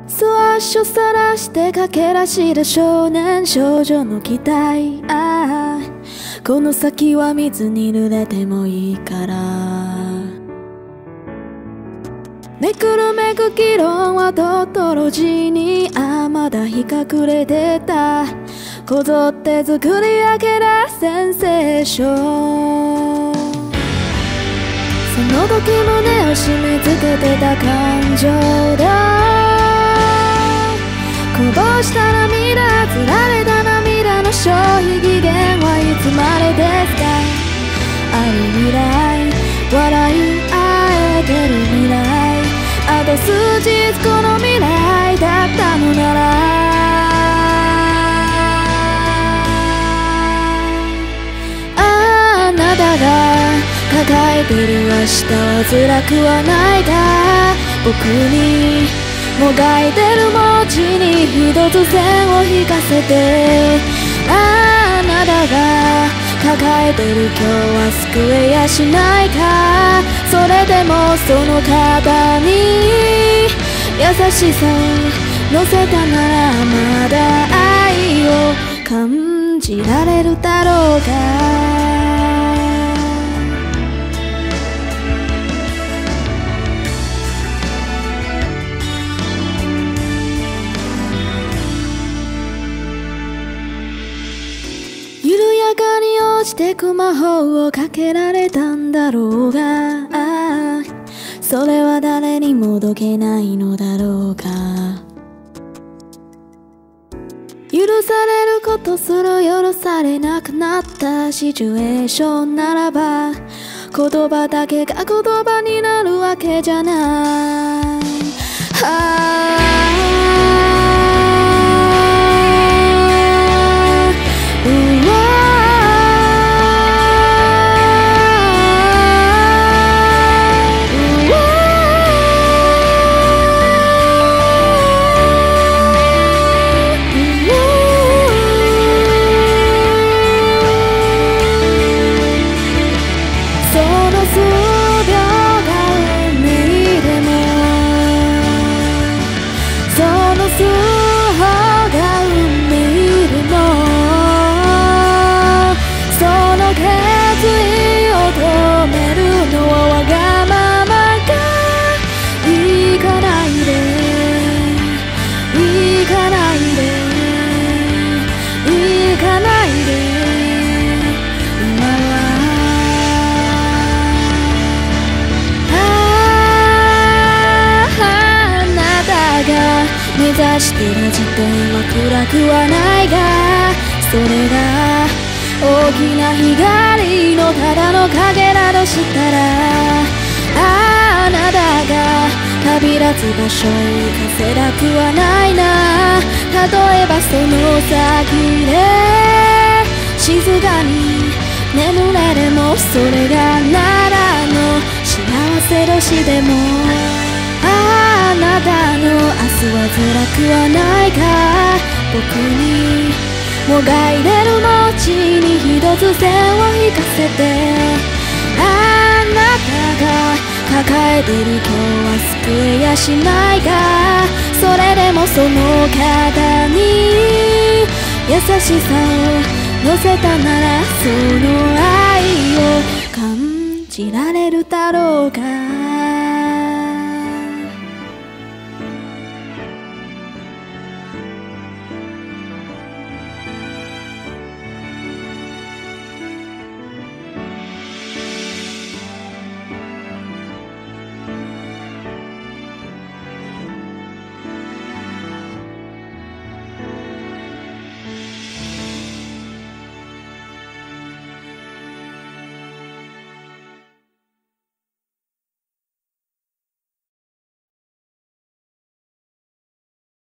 素足を晒して駆け出した少年少女の期待、この先は水に濡れてもいいから。めくるめく議論はドトロジーにまだ日隠れてた。こぞって作り上げたセンセーション。その時胸を締め付けてた感情だ。こぼした涙、つられた涙の消費期限はいつまでですか。ある未来、笑い合えてる未来、あと数日この未来だったのなら、あなたが抱えてる明日は辛くはないか。僕にもがいてる文字に一つ線を引かせて、あなたが抱えてる今日は救えやしないか。それでもその肩に優しさを乗せたなら、まだ愛を感じられるだろうか。緩やかに落ちてく魔法をかけられたんだろうが、それは誰にもどけないのだろうか。許されることすら許されなくなったシチュエーションならば、言葉だけが言葉になるわけじゃない。目指してる時点は暗くはないが、それが大きな光のただの影だとしたら、あなたが旅立つ場所へ行かせたくはないな。例えばその先で静かに眠れでも、それがならの幸せ年でも、あなたの明日は辛くはないか。僕にもがいてる文字に一つ線を引かせて、あなたが抱えてる今日は救えやしないか。それでもその肩に優しさを乗せたなら、その愛を感じられるだろうか。